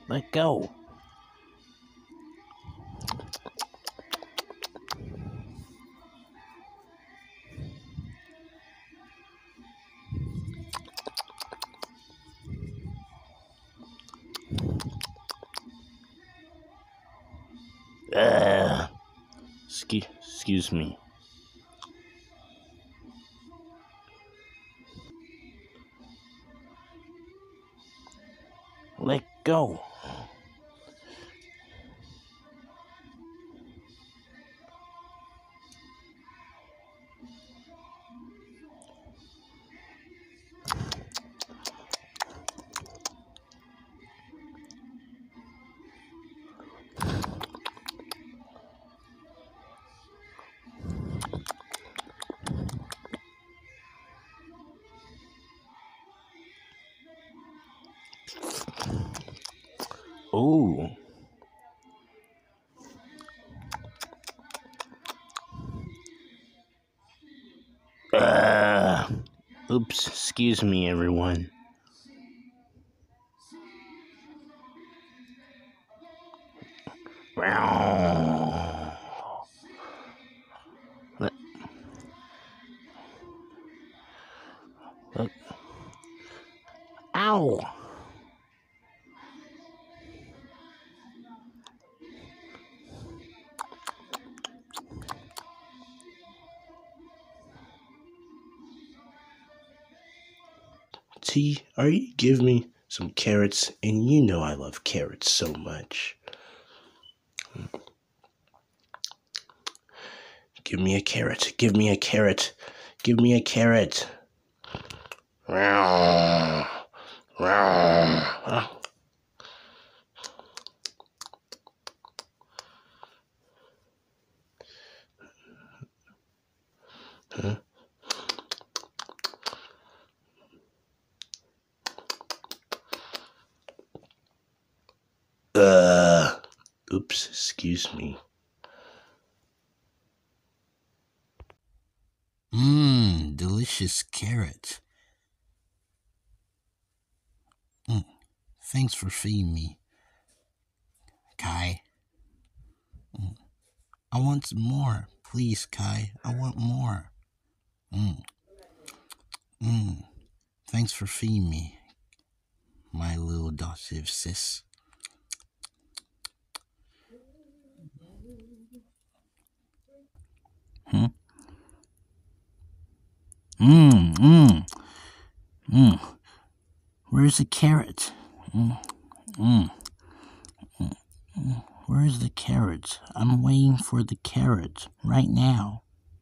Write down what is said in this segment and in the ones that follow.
Let go. Excuse me. Let go. Oh. Oops, excuse me, everyone. Look. Ow! T, are you give me some carrots? And you know I love carrots so much. Give me a carrot. Give me a carrot. Give me a carrot. Huh? Oops, excuse me. Delicious carrot. Thanks for feeding me, Kai. I want some more. Please, Kai. I want more. Thanks for feeding me, my little adoptive sis. Where's the carrot? Where's the carrot? I'm waiting for the carrot right now.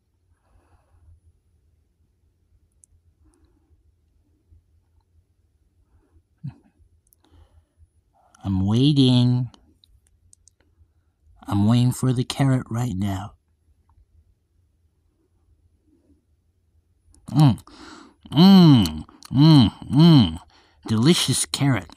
I'm waiting. I'm waiting for the carrot right now. Delicious carrot.